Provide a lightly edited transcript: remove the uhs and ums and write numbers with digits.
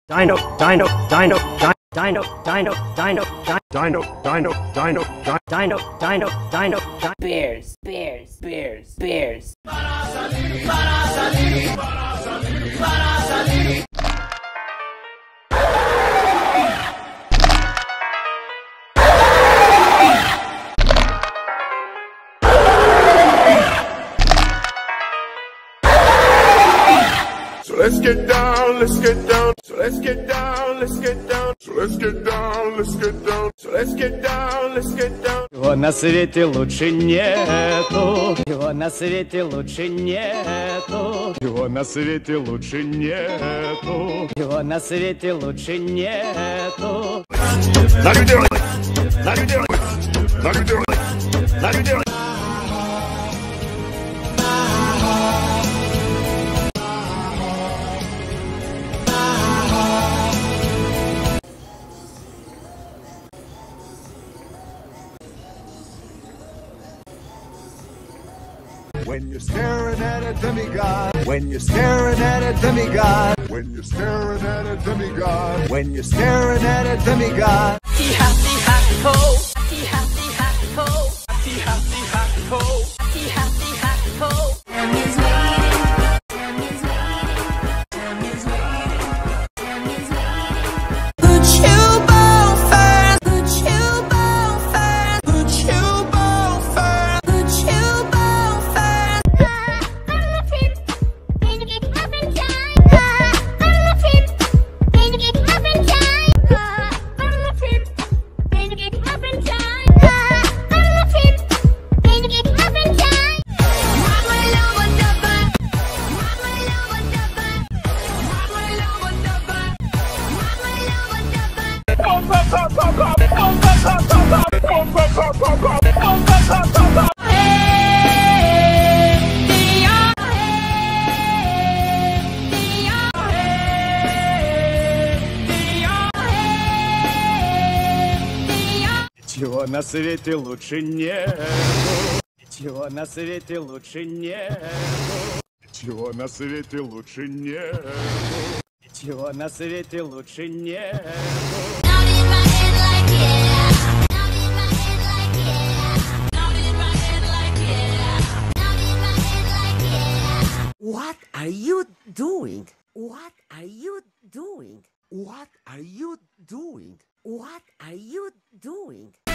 Dino, dino, dino, dino, dino, dino, dino, dino, dino, dino, dino, dino, bears, bears, bears, bears. Para salir, para salir, para salir, para salir. So let's get down, let's get down. So let's get down, let's get down. So let's get down, let's get down. So let's get down, let's get down. Его на свете лучше нету. Его на свете лучше нету. Его на свете лучше нету. Его на свете лучше нету. Like you do it, like you do it, like you do it, like you do it. When you're staring at a demigod, when you're staring at a demigod, when you're staring at a demigod, when you're staring at a demigod. He happy ho, he happy ho, he happy ho, he happy ho. Time is waiting, time is waiting, time is waiting, time is waiting. Put you both first, put you both first, put you both first, put you both first. On the trip, can you get up in time? On the trip, can you get up in time? On the trip, can you get up in time? On the trip, can you get up in time? You are my lover, lover. You are my lover, lover. You are my lover, lover. You are my lover, lover. Чего на свете лучше нету. Чего на свете лучше нету. Чего на свете лучше нету. Чего на свете лучше нету. Not in my head like yeah. Not in my head like yeah. Not in my head like yeah. Not in my head like yeah. What are you doing? What are you doing? What are you doing? What are you doing?